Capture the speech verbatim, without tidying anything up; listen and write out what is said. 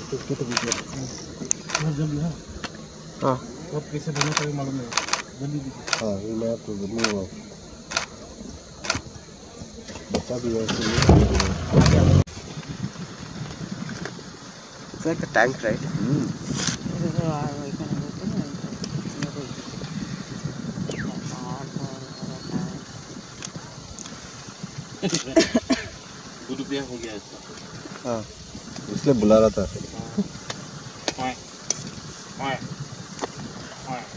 जल्दी हाँ हाँ कब कैसे बना तो मालूम नहीं जल्दी दीजिए। हाँ ये मैं तो नहीं हुआ बच्चा भी वैसे ही it's like a tank, right? हम्म दो रुपया हो गया इसका। हाँ इसलिए बुला रहा था। हाँ हाँ हाँ